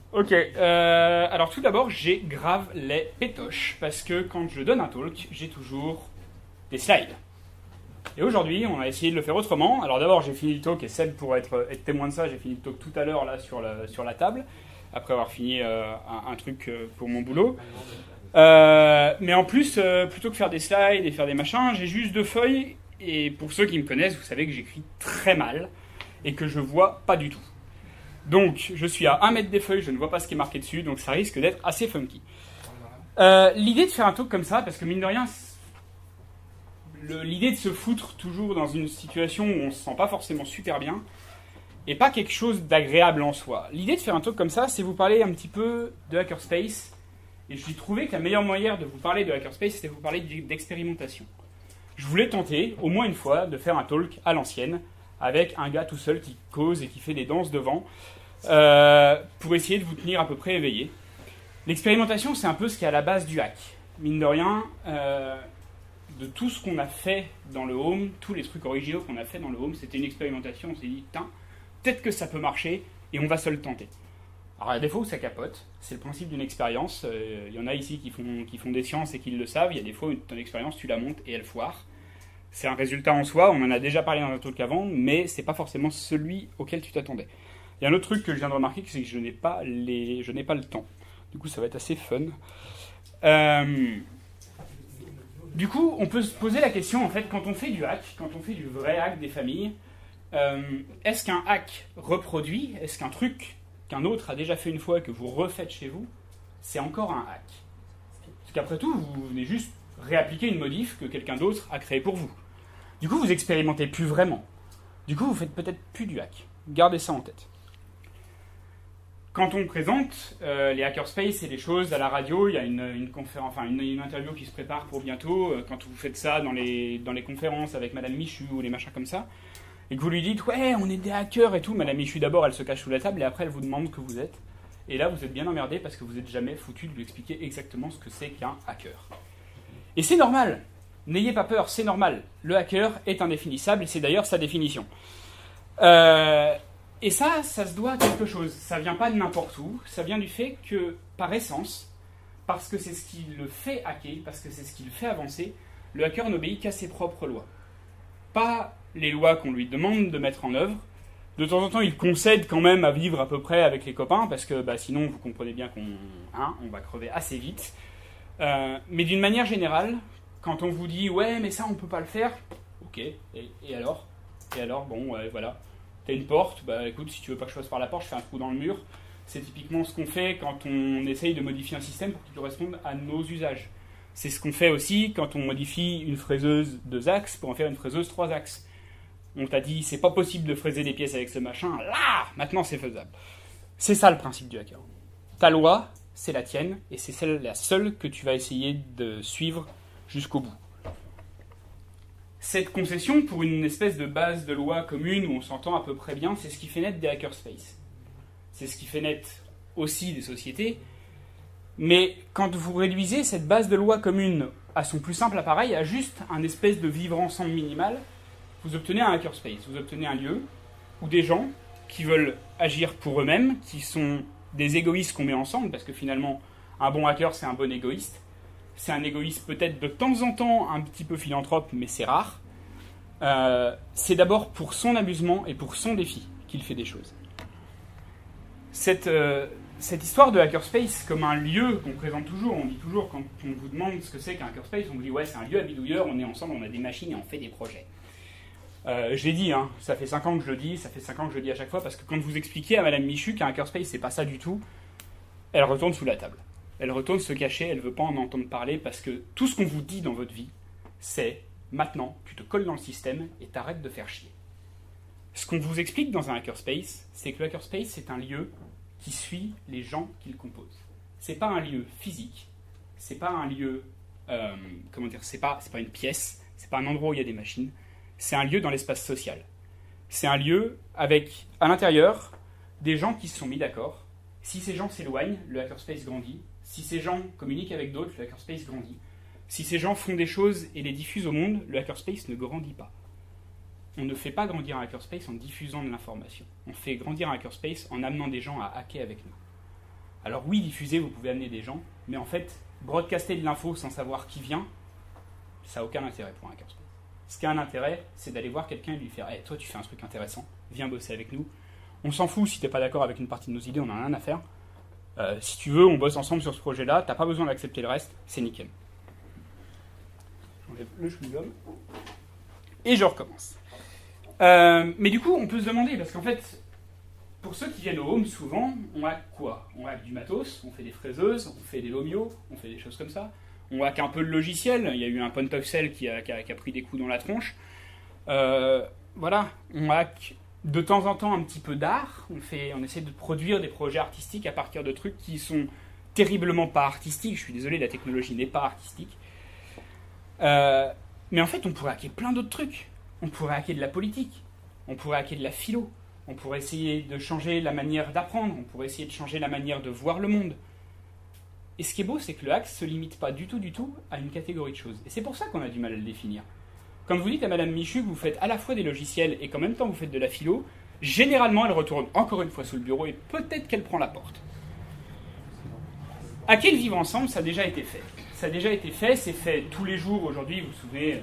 Ok, alors tout d'abord, j'ai grave les pétoches, parce que quand je donne un talk, j'ai toujours des slides. Et aujourd'hui, on a essayé de le faire autrement. Alors d'abord, j'ai fini le talk, et Seb pourrait être témoin de ça, j'ai fini le talk tout à l'heure là sur la table, après avoir fini un truc pour mon boulot. Mais en plus, plutôt que faire des slides et faire des machins, j'ai juste 2 feuilles, et pour ceux qui me connaissent, vous savez que j'écris très mal, et que je vois pas du tout. Donc, je suis à 1 mètre des feuilles, je ne vois pas ce qui est marqué dessus, donc ça risque d'être assez funky. L'idée de faire un talk comme ça, parce que mine de rien, l'idée de se foutre toujours dans une situation où on se sent pas forcément super bien, et pas quelque chose d'agréable en soi. L'idée de faire un talk comme ça, c'est vous parler un petit peu de Hackerspace, et je trouvais que la meilleure manière de vous parler de Hackerspace, c'était de vous parler d'expérimentation. Je voulais tenter, au moins une fois, de faire un talk à l'ancienne, avec un gars tout seul qui cause et qui fait des danses devant, pour essayer de vous tenir à peu près éveillé. L'expérimentation, c'est un peu ce qui est à la base du hack. Mine de rien, de tout ce qu'on a fait dans le home, tous les trucs originaux qu'on a fait dans le home, c'était une expérimentation. On s'est dit, putain, peut-être que ça peut marcher, et on va se le tenter. Alors, à défaut où ça capote, c'est le principe d'une expérience. Il y en a ici qui font des sciences et qui le savent. Il y a des fois où ton expérience, tu la montes et elle foire. C'est un résultat en soi, on en a déjà parlé dans un truc avant, mais c'est pas forcément celui auquel tu t'attendais. Il y a un autre truc que je viens de remarquer, c'est que je n'ai pas le temps. Du coup, ça va être assez fun. Du coup, on peut se poser la question, en fait, quand on fait du hack, quand on fait du vrai hack des familles, est-ce qu'un hack reproduit, est-ce qu'un truc qu'un autre a déjà fait une fois et que vous refaites chez vous, c'est encore un hack? Parce qu'après tout, vous venez juste réappliquer une modif que quelqu'un d'autre a créée pour vous. Du coup, vous expérimentez plus vraiment. Du coup, vous faites peut-être plus du hack. Gardez ça en tête. Quand on présente les hackerspace et les choses à la radio, il y a une interview qui se prépare pour bientôt. Quand vous faites ça dans les conférences avec Madame Michu ou les machins comme ça, et que vous lui dites « Ouais, on est des hackers et tout », Madame Michu, d'abord, elle se cache sous la table et après, elle vous demande que vous êtes. Et là, vous êtes bien emmerdé parce que vous n'êtes jamais foutu de lui expliquer exactement ce que c'est qu'un hacker. Et c'est normal. N'ayez pas peur, c'est normal. Le hacker est indéfinissable et c'est d'ailleurs sa définition. Et ça se doit à quelque chose. Ça vient pas de n'importe où. Ça vient du fait que, par essence, parce que c'est ce qui le fait hacker, parce que c'est ce qui le fait avancer, le hacker n'obéit qu'à ses propres lois. Pas les lois qu'on lui demande de mettre en œuvre. De temps en temps, il concède quand même à vivre à peu près avec les copains, parce que sinon, vous comprenez bien on va crever assez vite. Mais d'une manière générale, quand on vous dit « Ouais, mais ça, on peut pas le faire », ok, et alors ? Et alors, bon, ouais, voilà. T'as une porte, écoute, si tu veux pas que je passe par la porte, je fais un trou dans le mur. C'est typiquement ce qu'on fait quand on essaye de modifier un système pour qu'il corresponde à nos usages. C'est ce qu'on fait aussi quand on modifie une fraiseuse 2 axes pour en faire une fraiseuse 3 axes. On t'a dit, c'est pas possible de fraiser des pièces avec ce machin, là, maintenant c'est faisable. C'est ça le principe du hacker. Ta loi, c'est la tienne, et c'est la seule que tu vas essayer de suivre jusqu'au bout. Cette concession, pour une espèce de base de loi commune où on s'entend à peu près bien, c'est ce qui fait naître des hackerspace. C'est ce qui fait naître aussi des sociétés. Mais quand vous réduisez cette base de loi commune à son plus simple appareil, à juste un espèce de vivre ensemble minimal, vous obtenez un hackerspace. Vous obtenez un lieu où des gens qui veulent agir pour eux-mêmes, qui sont des égoïstes qu'on met ensemble, parce que finalement, un bon hacker, c'est un bon égoïste. C'est un égoïste peut-être de temps en temps un petit peu philanthrope, mais c'est rare. C'est d'abord pour son amusement et pour son défi qu'il fait des choses. Cette histoire de hackerspace comme un lieu qu'on présente toujours, on dit toujours quand on vous demande ce que c'est qu'un hackerspace, on vous dit ouais c'est un lieu à bidouilleurs, on est ensemble, on a des machines et on fait des projets. Je l'ai dit, ça fait 5 ans que je le dis, ça fait 5 ans que je le dis à chaque fois, parce que quand vous expliquez à Madame Michu qu'un hackerspace c'est pas ça du tout, elle retourne sous la table. Elle retourne se cacher, elle ne veut pas en entendre parler, parce que tout ce qu'on vous dit dans votre vie, c'est maintenant, tu te colles dans le système et t'arrêtes de faire chier. Ce qu'on vous explique dans un hackerspace, c'est que le hackerspace, c'est un lieu qui suit les gens qui le composent. C'est pas un lieu physique, c'est pas un lieu, c'est pas une pièce, c'est pas un endroit où il y a des machines, c'est un lieu dans l'espace social. C'est un lieu avec, à l'intérieur, des gens qui se sont mis d'accord. Si ces gens s'éloignent, le hackerspace grandit. Si ces gens communiquent avec d'autres, le hackerspace grandit. Si ces gens font des choses et les diffusent au monde, le hackerspace ne grandit pas. On ne fait pas grandir un hackerspace en diffusant de l'information. On fait grandir un hackerspace en amenant des gens à hacker avec nous. Alors oui, diffuser, vous pouvez amener des gens, mais en fait, broadcaster de l'info sans savoir qui vient, ça n'a aucun intérêt pour un hackerspace. Ce qui a un intérêt, c'est d'aller voir quelqu'un et lui faire hey, « toi tu fais un truc intéressant, viens bosser avec nous. On s'en fout si tu n'es pas d'accord avec une partie de nos idées, on n'en a rien à faire. Si tu veux, on bosse ensemble sur ce projet-là, tu n'as pas besoin d'accepter le reste, c'est nickel. » J'enlève le chewing-gum. Et je recommence. Mais du coup, on peut se demander, parce qu'en fait, pour ceux qui viennent au home, souvent, on hack quoi? On hack du matos, on fait des fraiseuses, on fait des lomios, on fait des choses comme ça. On hack un peu le logiciel, il y a eu un point of sale qui a pris des coups dans la tronche. Voilà, on hack de temps en temps un petit peu d'art, on essaie de produire des projets artistiques à partir de trucs qui sont terriblement pas artistiques. Je suis désolé, la technologie n'est pas artistique. Mais en fait, on pourrait hacker plein d'autres trucs. On pourrait hacker de la politique, on pourrait hacker de la philo, on pourrait essayer de changer la manière d'apprendre, on pourrait essayer de changer la manière de voir le monde. Et ce qui est beau, c'est que le hack ne se limite pas du tout à une catégorie de choses. Et c'est pour ça qu'on a du mal à le définir. Quand vous dites à Madame Michu que vous faites à la fois des logiciels et qu'en même temps vous faites de la philo, généralement elle retourne encore une fois sous le bureau et peut-être qu'elle prend la porte. Hacker le vivre ensemble, ça a déjà été fait. Ça a déjà été fait, c'est fait tous les jours aujourd'hui, vous vous souvenez.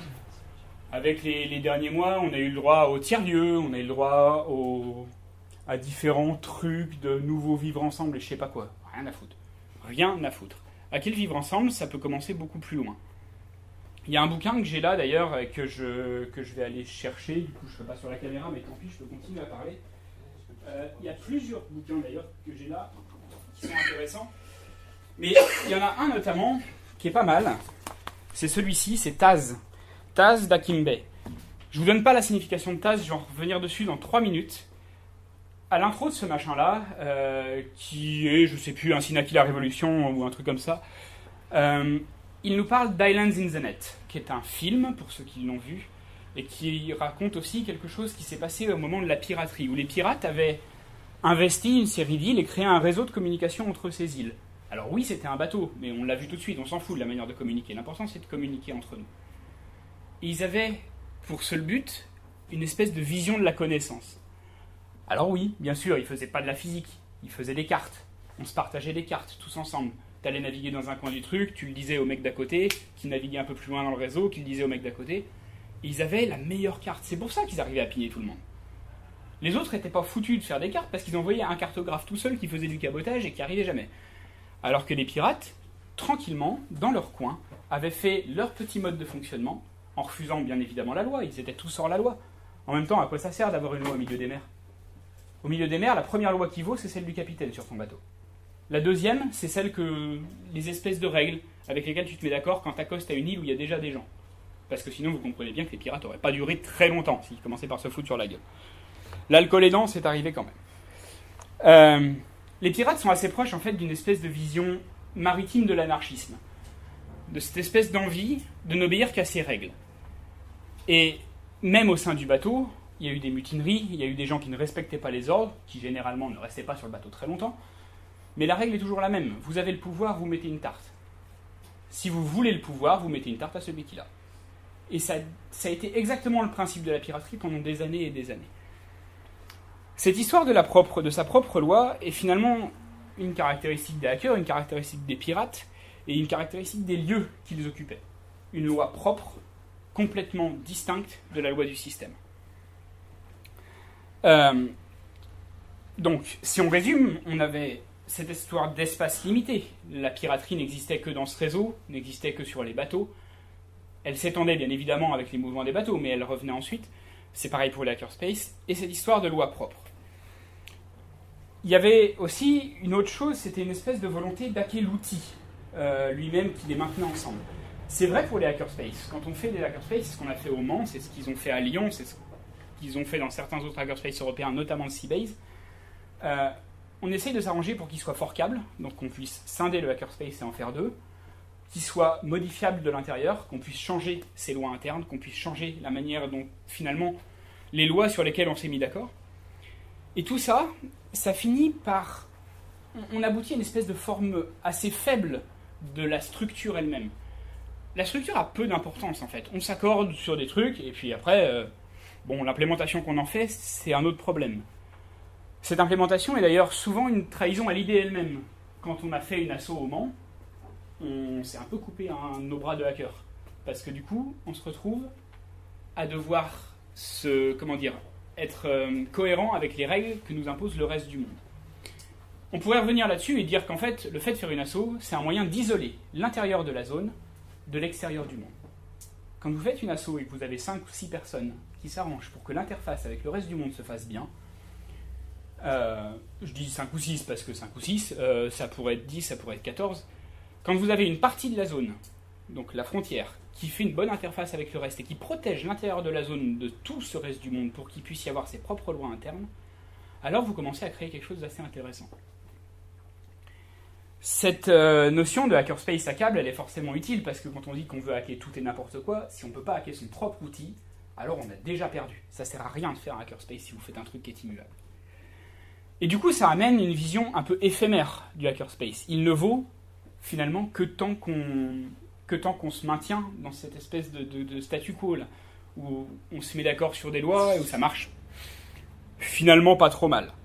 Avec les derniers mois, on a eu le droit au tiers-lieu, on a eu le droit à différents trucs de nouveaux vivre ensemble et je sais pas quoi. Rien à foutre. Rien à foutre. Hacker le vivre ensemble, ça peut commencer beaucoup plus loin. Il y a un bouquin que j'ai là d'ailleurs, que je vais aller chercher, du coup je ne serai pas sur la caméra, mais tant pis, je peux continuer à parler. Il y a plusieurs bouquins d'ailleurs que j'ai là, qui sont intéressants. Mais il y en a un notamment, qui est pas mal, c'est celui-ci, c'est Taz. Taz d'Akimbe. Je vous donne pas la signification de Taz, je vais en revenir dessus dans 3 minutes. À l'intro de ce machin-là, qui est, je sais plus, un Sinaki la Révolution ou un truc comme ça, il nous parle d'Islands in the Net, qui est un film, pour ceux qui l'ont vu, et qui raconte aussi quelque chose qui s'est passé au moment de la piraterie, où les pirates avaient investi une série d'îles et créé un réseau de communication entre ces îles. Alors oui, c'était un bateau, mais on l'a vu tout de suite, on s'en fout de la manière de communiquer. L'important, c'est de communiquer entre nous. Et ils avaient, pour seul but, une espèce de vision de la connaissance. Alors oui, bien sûr, ils ne faisaient pas de la physique, ils faisaient des cartes. On se partageait des cartes, tous ensemble. Tu allais naviguer dans un coin du truc, tu le disais au mec d'à côté, qui naviguait un peu plus loin dans le réseau, qui le disait au mec d'à côté. Et ils avaient la meilleure carte. C'est pour ça qu'ils arrivaient à piller tout le monde. Les autres n'étaient pas foutus de faire des cartes parce qu'ils envoyaient un cartographe tout seul qui faisait du cabotage et qui arrivait jamais. Alors que les pirates, tranquillement, dans leur coin, avaient fait leur petit mode de fonctionnement, en refusant bien évidemment la loi. Ils étaient tous hors la loi. En même temps, à quoi ça sert d'avoir une loi au milieu des mers? Au milieu des mers, la première loi qui vaut, c'est celle du capitaine sur ton bateau. La deuxième, c'est celle que les espèces de règles avec lesquelles tu te mets d'accord quand tu accostes à une île où il y a déjà des gens. Parce que sinon, vous comprenez bien que les pirates n'auraient pas duré très longtemps s'ils commençaient par se foutre sur la gueule. L'alcool aidant, c'est arrivé quand même. Les pirates sont assez proches en fait d'une espèce de vision maritime de l'anarchisme. De cette espèce d'envie de n'obéir qu'à ces règles. Et même au sein du bateau, il y a eu des mutineries, il y a eu des gens qui ne respectaient pas les ordres, qui généralement ne restaient pas sur le bateau très longtemps. Mais la règle est toujours la même. Vous avez le pouvoir, vous mettez une tarte. Si vous voulez le pouvoir, vous mettez une tarte à celui qui l'a. Et ça a été exactement le principe de la piraterie pendant des années et des années. Cette histoire de sa propre loi est finalement une caractéristique des hackers, une caractéristique des pirates et une caractéristique des lieux qu'ils occupaient. Une loi propre, complètement distincte de la loi du système. Donc, si on résume, on avait cette histoire d'espace limité. La piraterie n'existait que dans ce réseau, n'existait que sur les bateaux. Elle s'étendait bien évidemment avec les mouvements des bateaux, mais elle revenait ensuite. C'est pareil pour les hackerspace. Et cette histoire de loi propre. Il y avait aussi une autre chose, c'était une espèce de volonté d'hacker l'outil lui-même qui les maintenait ensemble. C'est vrai pour les hackerspace. Quand on fait des hackerspace, c'est ce qu'on a fait au Mans, c'est ce qu'ils ont fait à Lyon, c'est ce qu'ils ont fait dans certains autres hackerspace européens, notamment le Seabase. On essaye de s'arranger pour qu'il soit forkable, donc qu'on puisse scinder le hackerspace et en faire deux, qu'il soit modifiable de l'intérieur, qu'on puisse changer ses lois internes, qu'on puisse changer la manière dont, finalement, les lois sur lesquelles on s'est mis d'accord. Et tout ça, ça finit par... On aboutit à une espèce de forme assez faible de la structure elle-même. La structure a peu d'importance, en fait. On s'accorde sur des trucs, et puis après, l'implémentation qu'on en fait, c'est un autre problème. Cette implémentation est d'ailleurs souvent une trahison à l'idée elle-même. Quand on a fait une asso au Mans, on s'est un peu coupé nos bras de hacker. Parce que du coup, on se retrouve à devoir être cohérent avec les règles que nous impose le reste du monde. On pourrait revenir là-dessus et dire qu'en fait, le fait de faire une asso, c'est un moyen d'isoler l'intérieur de la zone de l'extérieur du monde. Quand vous faites une asso et que vous avez 5 ou 6 personnes qui s'arrangent pour que l'interface avec le reste du monde se fasse bien, je dis 5 ou 6 parce que 5 ou 6, ça pourrait être 10, ça pourrait être 14. Quand vous avez une partie de la zone, donc la frontière, qui fait une bonne interface avec le reste et qui protège l'intérieur de la zone de tout ce reste du monde pour qu'il puisse y avoir ses propres lois internes, alors vous commencez à créer quelque chose d'assez intéressant. Cette notion de hackerspace hackable, elle est forcément utile parce que quand on dit qu'on veut hacker tout et n'importe quoi, si on ne peut pas hacker son propre outil, alors on a déjà perdu. Ça ne sert à rien de faire un hackerspace si vous faites un truc qui est immuable. Et du coup, ça amène une vision un peu éphémère du hackerspace. Il ne vaut finalement que tant qu'on se maintient dans cette espèce de statu quo là, où on se met d'accord sur des lois et où ça marche finalement pas trop mal.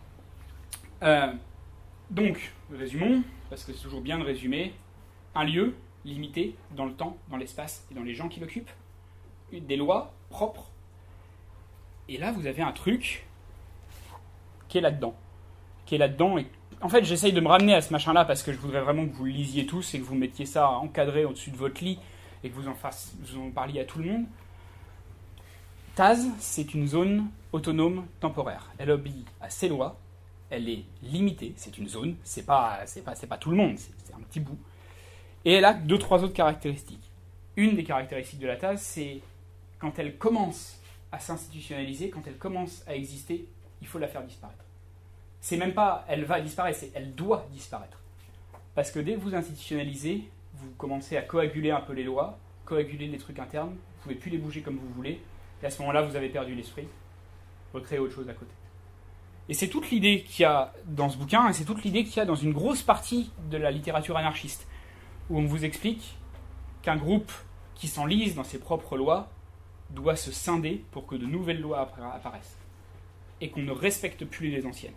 Donc, résumons, parce que c'est toujours bien de résumer, un lieu limité dans le temps, dans l'espace et dans les gens qui l'occupent, des lois propres, et là vous avez un truc qui est là-dedans. Et en fait, j'essaye de me ramener à ce machin-là parce que je voudrais vraiment que vous le lisiez tous et que vous mettiez ça encadré au-dessus de votre lit et que vous en parliez à tout le monde. TAS, c'est une zone autonome temporaire. Elle obéit à ses lois, elle est limitée, c'est une zone, c'est pas tout le monde, c'est un petit bout. Et elle a 2-3 autres caractéristiques. Une des caractéristiques de la TAS, c'est quand elle commence à s'institutionnaliser, quand elle commence à exister, il faut la faire disparaître. C'est même pas elle va disparaître, c'est elle doit disparaître. Parce que dès que vous institutionnalisez, vous commencez à coaguler un peu les lois, coaguler les trucs internes, vous ne pouvez plus les bouger comme vous voulez, et à ce moment-là, vous avez perdu l'esprit, recréer autre chose à côté. Et c'est toute l'idée qu'il y a dans ce bouquin, et c'est toute l'idée qu'il y a dans une grosse partie de la littérature anarchiste, où on vous explique qu'un groupe qui s'enlise dans ses propres lois doit se scinder pour que de nouvelles lois apparaissent, et qu'on ne respecte plus les anciennes.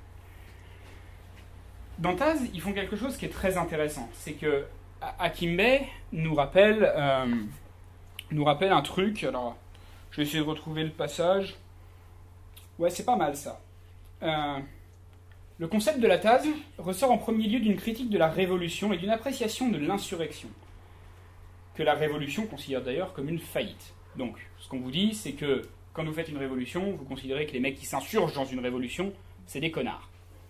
Dans Taz, ils font quelque chose qui est très intéressant. C'est que Akimbe nous rappelle un truc. Alors, je vais essayer de retrouver le passage. Ouais, c'est pas mal ça. Le concept de la Taz ressort en premier lieu d'une critique de la révolution et d'une appréciation de l'insurrection, que la révolution considère d'ailleurs comme une faillite. Donc, ce qu'on vous dit, c'est que quand vous faites une révolution, vous considérez que les mecs qui s'insurgent dans une révolution, c'est des connards.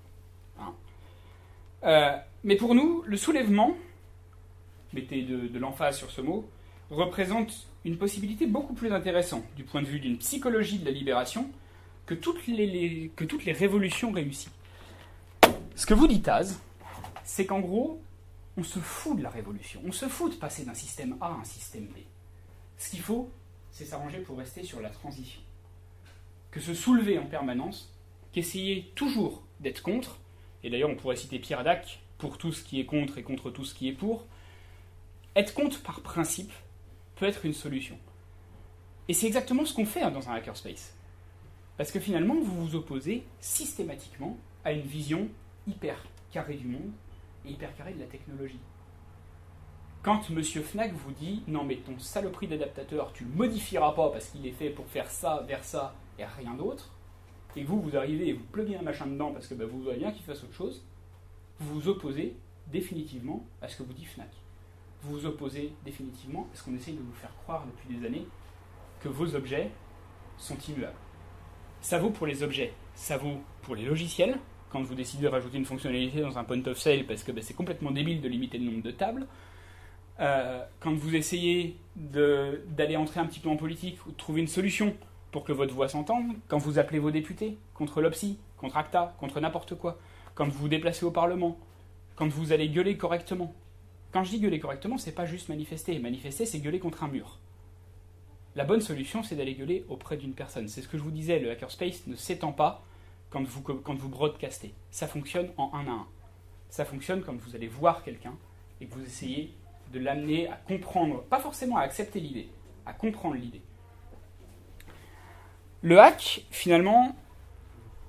Mais pour nous, le soulèvement, mettez de l'emphase sur ce mot, représente une possibilité beaucoup plus intéressante du point de vue d'une psychologie de la libération que toutes les révolutions réussies. Ce que vous dit Taz, c'est qu'en gros, on se fout de la révolution, on se fout de passer d'un système A à un système B. Ce qu'il faut, c'est s'arranger pour rester sur la transition. Que se soulever en permanence, qu'essayer toujours d'être contre. Et d'ailleurs, on pourrait citer Pierre Dac pour tout ce qui est contre et contre tout ce qui est pour. Être contre par principe peut être une solution. Et c'est exactement ce qu'on fait dans un hackerspace. Parce que finalement, vous vous opposez systématiquement à une vision hyper carrée du monde et hyper carrée de la technologie. Quand Monsieur Fnac vous dit « Non mais ton saloperie d'adaptateur, tu le modifieras pas parce qu'il est fait pour faire ça, vers ça et rien d'autre », et vous arrivez et vous pluguez un machin dedans parce que vous voudrez bien qu'il fasse autre chose, vous vous opposez définitivement à ce que vous dit Fnac. Vous vous opposez définitivement à ce qu'on essaye de vous faire croire depuis des années que vos objets sont immuables. Ça vaut pour les objets, ça vaut pour les logiciels, quand vous décidez de rajouter une fonctionnalité dans un point of sale parce que c'est complètement débile de limiter le nombre de tables. Quand vous essayez d'aller entrer un petit peu en politique ou de trouver une solution pour que votre voix s'entende, quand vous appelez vos députés contre l'OPSI, contre ACTA, contre n'importe quoi, quand vous vous déplacez au Parlement, quand vous allez gueuler correctement. Quand je dis gueuler correctement, c'est pas juste manifester. Manifester, c'est gueuler contre un mur. La bonne solution, c'est d'aller gueuler auprès d'une personne. C'est ce que je vous disais, le hackerspace ne s'étend pas quand vous broadcastez. Ça fonctionne en 1 à 1. Ça fonctionne quand vous allez voir quelqu'un et que vous essayez de l'amener à comprendre, pas forcément à accepter l'idée, à comprendre l'idée. Le hack, finalement,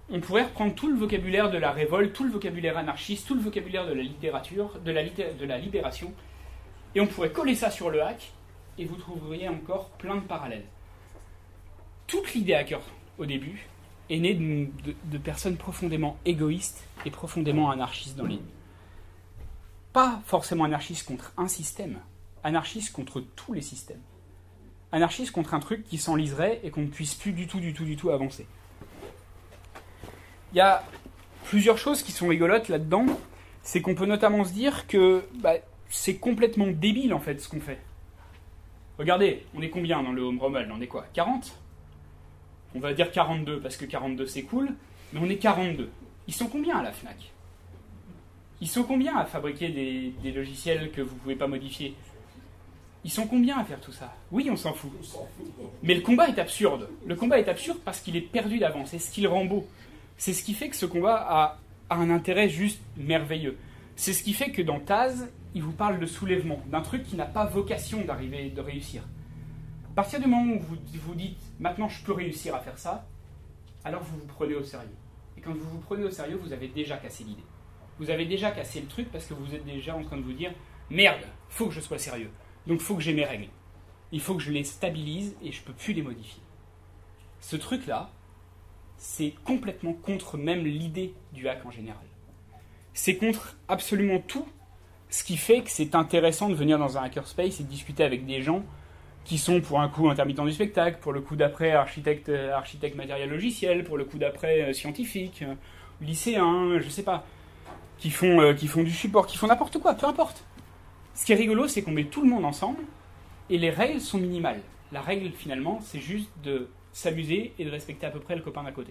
on pourrait reprendre tout le vocabulaire de la révolte, tout le vocabulaire anarchiste, tout le vocabulaire de la littérature, de la libération, et on pourrait coller ça sur le hack, et vous trouveriez encore plein de parallèles. Toute l'idée hacker, au début, est née de personnes profondément égoïstes et profondément anarchistes dans l'idée. Pas forcément anarchistes contre un système, anarchistes contre tous les systèmes. Anarchistes contre un truc qui s'enliserait et qu'on ne puisse plus du tout avancer. Il y a plusieurs choses qui sont rigolotes là-dedans. C'est qu'on peut notamment se dire que c'est complètement débile en fait ce qu'on fait. Regardez, on est combien dans le Home Rumble? On est quoi? 40? On va dire 42 parce que 42 c'est cool, mais on est 42. Ils sont combien à la Fnac? Ils sont combien à fabriquer des logiciels que vous ne pouvez pas modifier? Ils sont combien à faire tout ça? Oui, on s'en fout. Mais le combat est absurde. Le combat est absurde parce qu'il est perdu d'avance. C'est ce qui le rend beau. C'est ce qui fait que ce combat a un intérêt juste merveilleux. C'est ce qui fait que dans Taz, il vous parle de soulèvement, d'un truc qui n'a pas vocation de réussir. À partir du moment où vous vous dites « maintenant je peux réussir à faire ça », alors vous vous prenez au sérieux. Et quand vous vous prenez au sérieux, vous avez déjà cassé l'idée. Vous avez déjà cassé le truc parce que vous êtes déjà en train de vous dire « merde, faut que je sois sérieux, donc faut que j'ai mes règles. Il faut que je les stabilise et je ne peux plus les modifier. » Ce truc-là, c'est complètement contre même l'idée du hack en général. C'est contre absolument tout ce qui fait que c'est intéressant de venir dans un hackerspace et de discuter avec des gens qui sont pour un coup intermittents du spectacle, pour le coup d'après architecte matériel logiciel, pour le coup d'après scientifique, lycéen, je sais pas, qui font du support, qui font n'importe quoi, peu importe. Ce qui est rigolo, c'est qu'on met tout le monde ensemble et les règles sont minimales. La règle finalement, c'est juste de s'amuser et de respecter à peu près le copain d'à côté.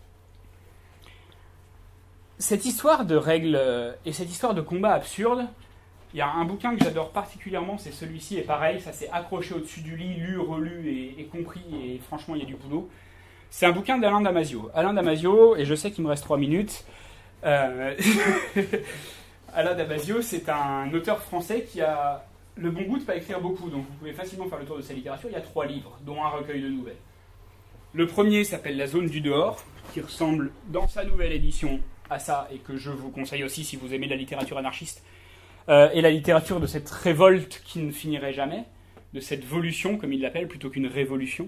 Cette histoire de règles et cette histoire de combat absurde, il y a un bouquin que j'adore particulièrement, c'est celui-ci, et pareil, ça s'est accroché au-dessus du lit, lu, relu et compris, et franchement, il y a du boulot. C'est un bouquin d'Alain Damasio. Alain Damasio, et je sais qu'il me reste 3 minutes, Alain Damasio, c'est un auteur français qui a le bon goût de ne pas écrire beaucoup, donc vous pouvez facilement faire le tour de sa littérature. Il y a 3 livres, dont un recueil de nouvelles. Le premier s'appelle La zone du dehors, qui ressemble dans sa nouvelle édition à ça, et que je vous conseille aussi si vous aimez la littérature anarchiste, et la littérature de cette révolte qui ne finirait jamais, de cette volution, comme il l'appelle, plutôt qu'une révolution.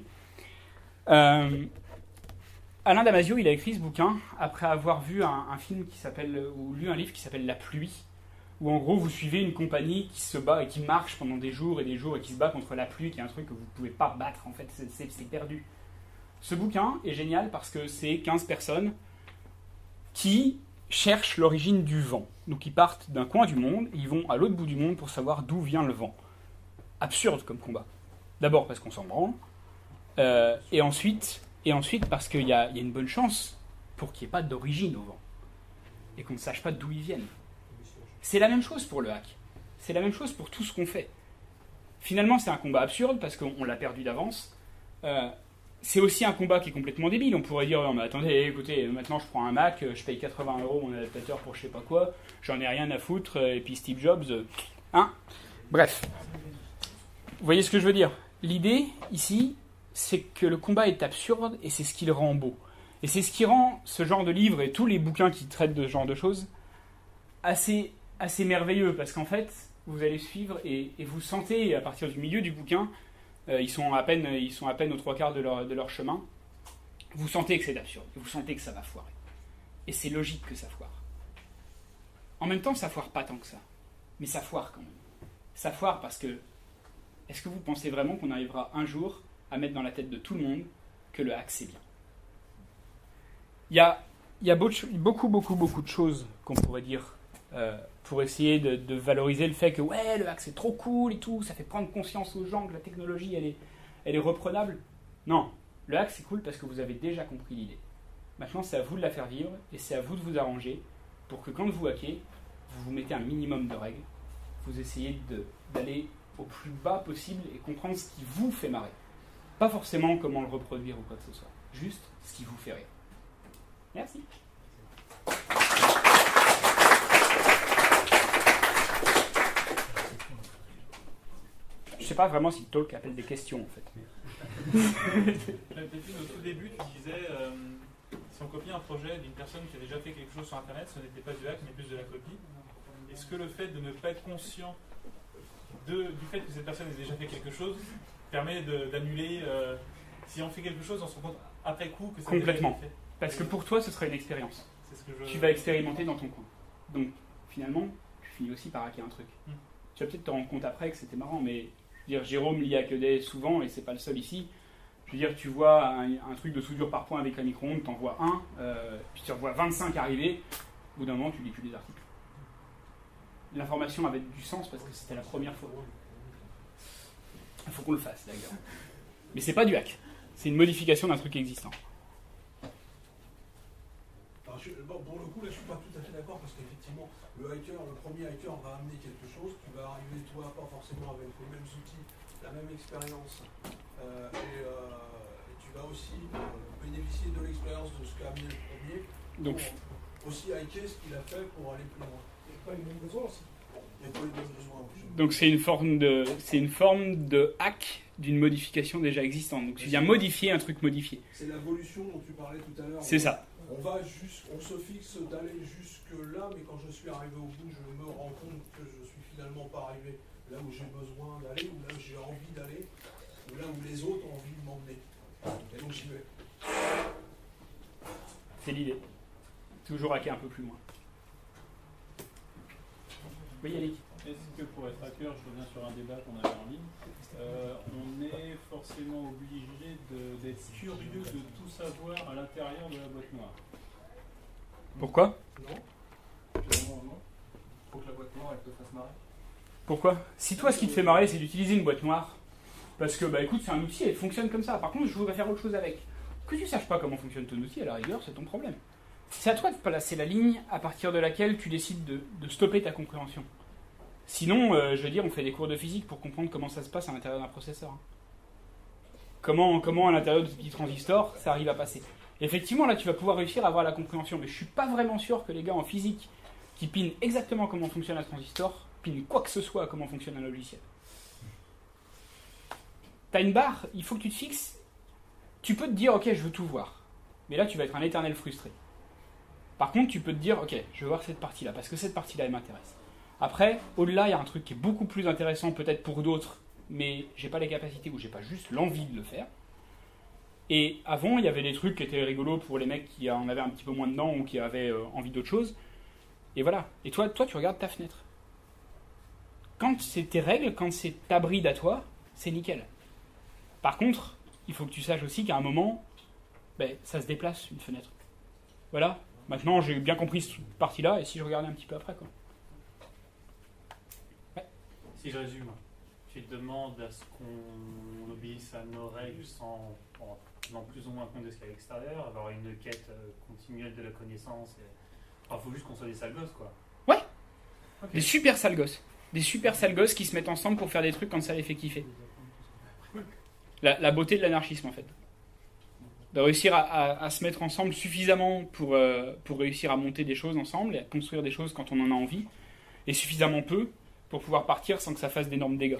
Alain Damasio, il a écrit ce bouquin après avoir vu un film qui s'appelle, ou lu un livre qui s'appelle La pluie, où en gros vous suivez une compagnie qui se bat et qui marche pendant des jours et qui se bat contre la pluie, qui est un truc que vous ne pouvez pas battre, en fait, c'est perdu. Ce bouquin est génial parce que c'est 15 personnes qui cherchent l'origine du vent. Donc ils partent d'un coin du monde et ils vont à l'autre bout du monde pour savoir d'où vient le vent. Absurde comme combat. D'abord parce qu'on s'en branle, et ensuite parce qu'il y a une bonne chance pour qu'il n'y ait pas d'origine au vent et qu'on ne sache pas d'où ils viennent. C'est la même chose pour le hack. C'est la même chose pour tout ce qu'on fait. Finalement, c'est un combat absurde parce qu'on l'a perdu d'avance. C'est aussi un combat qui est complètement débile. On pourrait dire, non mais attendez, écoutez, maintenant je prends un Mac, je paye 80 € mon adaptateur pour je sais pas quoi, j'en ai rien à foutre, et puis Steve Jobs, hein. Bref. Vous voyez ce que je veux dire? L'idée, ici, c'est que le combat est absurde, et c'est ce qui le rend beau. Et c'est ce qui rend ce genre de livre, et tous les bouquins qui traitent de ce genre de choses, assez merveilleux, parce qu'en fait, vous allez suivre, et vous sentez, à partir du milieu du bouquin, ils sont à peine aux 3/4 de leur chemin. Vous sentez que c'est absurde. Vous sentez que ça va foirer. Et c'est logique que ça foire. En même temps, ça foire pas tant que ça. Mais ça foire quand même. Ça foire parce que... Est-ce que vous pensez vraiment qu'on arrivera un jour à mettre dans la tête de tout le monde que le hack c'est bien? Il y a beaucoup de choses qu'on pourrait dire pour essayer de valoriser le fait que ouais, le hack c'est trop cool et tout, ça fait prendre conscience aux gens que la technologie elle est reprenable. Non, le hack c'est cool parce que vous avez déjà compris l'idée. Maintenant c'est à vous de la faire vivre et c'est à vous de vous arranger pour que quand vous hackez, vous vous mettez un minimum de règles, vous essayez d'aller au plus bas possible et comprendre ce qui vous fait marrer. Pas forcément comment le reproduire ou quoi que ce soit, juste ce qui vous fait rire. Merci. Je sais pas vraiment si le talk appelle des questions en fait. Au tout début, tu disais Si on copie un projet d'une personne qui a déjà fait quelque chose sur Internet, ce n'était pas du hack, mais plus de la copie. Est-ce que le fait de ne pas être conscient du fait que cette personne ait déjà fait quelque chose permet d'annuler si on fait quelque chose, on se rend compte après coup que ça a déjà été fait? Parce que pour toi, ce serait une expérience. C'est ce que Tu vas expérimenter dans ton coin. Donc, finalement, tu finis aussi par hacker un truc. Tu vas peut-être te rendre compte après que c'était marrant, mais je veux dire, Jérôme lit Hackaday souvent, et c'est pas le seul ici. Je veux dire, tu vois un truc de soudure par point avec un micro-ondes, t'en vois un, puis tu en vois 25 arriver, au bout d'un moment, tu lis plus des articles. L'information avait du sens parce que c'était la première fois. Il faut qu'on le fasse, d'ailleurs. Mais c'est pas du hack, c'est une modification d'un truc existant. Alors, pour le coup, là, je suis pas tout à fait d'accord parce qu'effectivement, le premier hacker va amener quelque chose. Tu vas arriver, toi, pas forcément avec les mêmes outils, la même expérience, et tu vas aussi bénéficier de l'expérience de ce qu'a amené le premier. Donc, pour aussi hacker ce qu'il a fait pour aller plus loin. Il n'y a pas les mêmes besoins aussi. Il n'y a pas les mêmes besoins. Donc, c'est une forme de hack d'une modification déjà existante. Donc, tu viens modifier un truc modifié. C'est l'évolution dont tu parlais tout à l'heure. C'est ça. On se fixe d'aller jusque là, mais quand je suis arrivé au bout, je me rends compte que je suis finalement pas arrivé là où j'ai besoin d'aller, ou là où j'ai envie d'aller, ou là où les autres ont envie de m'emmener. Et donc j'y vais. C'est l'idée. Toujours hacker un peu plus loin. Oui, Yannick. Est-ce que pour être hacker, je reviens sur un débat qu'on avait en ligne, on est forcément obligé d'être curieux de tout savoir à l'intérieur de la boîte noire? Pourquoi? Non. Non. Faut que la boîte noire elle te fasse marrer. Pourquoi? Si toi, ce qui te fait marrer, c'est d'utiliser une boîte noire, parce que, bah écoute, c'est un outil, elle fonctionne comme ça. Par contre, je voudrais faire autre chose avec. Que tu saches pas comment fonctionne ton outil, à la rigueur, c'est ton problème. C'est à toi de placer la ligne à partir de laquelle tu décides de stopper ta compréhension. Sinon, je veux dire, on fait des cours de physique pour comprendre comment ça se passe à l'intérieur d'un processeur. Comment à l'intérieur de ce petit transistor, ça arrive à passer. Effectivement, là, tu vas pouvoir réussir à avoir la compréhension, mais je suis pas vraiment sûr que les gars en physique qui pinent exactement comment fonctionne un transistor, pinent quoi que ce soit à comment fonctionne un logiciel. T'as une barre, il faut que tu te fixes. Tu peux te dire, ok, je veux tout voir. Mais là, tu vas être un éternel frustré. Par contre, tu peux te dire, ok, je veux voir cette partie-là, parce que cette partie-là, elle m'intéresse. Après, au-delà, il y a un truc qui est beaucoup plus intéressant peut-être pour d'autres, mais j'ai pas les capacités ou j'ai pas juste l'envie de le faire. Et avant, il y avait des trucs qui étaient rigolos pour les mecs qui en avaient un petit peu moins dedans ou qui avaient envie d'autre chose. Et voilà. Et toi, tu regardes ta fenêtre. Quand c'est tes règles, quand c'est ta bride à toi, c'est nickel. Par contre, il faut que tu saches aussi qu'à un moment, ça se déplace, une fenêtre. Voilà. Maintenant, j'ai bien compris cette partie-là, et si je regardais un petit peu après, quoi. Ouais. Si je résume, tu demandes à ce qu'on obéisse à nos règles sans tenant plus ou moins compte de ce qu'il y a à l'extérieur, avoir une quête continuelle de la connaissance. Il faut juste qu'on soit des sales gosses, quoi. Ouais. Okay. Des super sales gosses. Des super sales gosses qui se mettent ensemble pour faire des trucs quand ça les fait kiffer. La beauté de l'anarchisme, en fait. De réussir à se mettre ensemble suffisamment pour réussir à monter des choses ensemble et à construire des choses quand on en a envie, et suffisamment peu pour pouvoir partir sans que ça fasse d'énormes dégâts.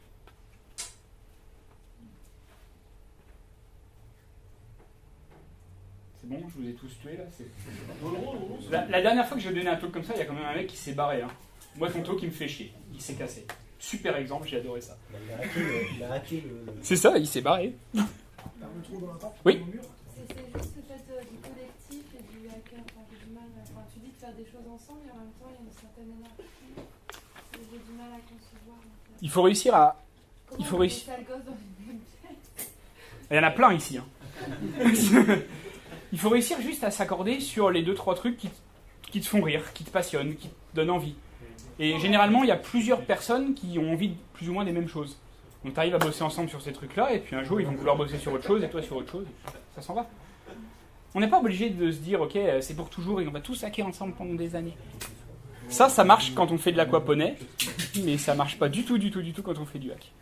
C'est bon, je vous ai tous tués là. La dernière fois que j'ai donné un talk comme ça, il y a quand même un mec qui s'est barré. Hein. Moi, ton talk, il me fait chier. Il s'est cassé. Super exemple, j'ai adoré ça. Il a hacké le... C'est ça, il s'est barré. Le trou dans la porte, Oui. dans le mur. C'est juste le fait du collectif et du hacker. Enfin, j'ai du mal. Enfin, tu dis de faire des choses ensemble et en même temps, il y a une certaine anarchie. J'ai du mal à concevoir. En fait. Il faut réussir à. Comment Il faut on met réussir. des sales gosses dans une même pièce ? Il y en a plein ici. Hein. Il faut réussir juste à s'accorder sur les 2-3 trucs qui te font rire, qui te passionnent, qui te donnent envie. Et généralement, il y a plusieurs personnes qui ont envie de plus ou moins des mêmes choses. Donc tu arrives à bosser ensemble sur ces trucs-là, et puis un jour, ils vont vouloir bosser sur autre chose, et toi sur autre chose, et ça s'en va. On n'est pas obligé de se dire, ok, c'est pour toujours, et on va tous hacker ensemble pendant des années. Ça marche quand on fait de l'aquaponie, mais ça marche pas du tout quand on fait du hack.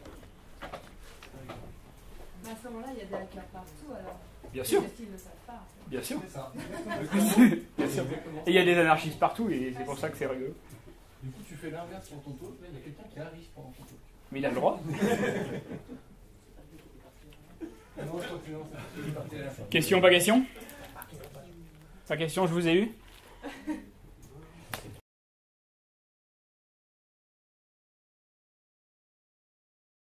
À ce moment-là, il y a des hackers partout, alors. Bien sûr. Parce qu'ils ne le savent pas. En fait. Bien sûr. C'est ça. Bien sûr. Et il y a des anarchistes partout, et c'est pour ça que c'est rigolo. Du coup, tu fais l'inverse pour ton talk. Là, il y a quelqu'un qui arrive pendant ton talk. Mais il a le droit. Non, je crois que non, c'est parti à la fin. Question, pas question? Sa question, je vous ai eu?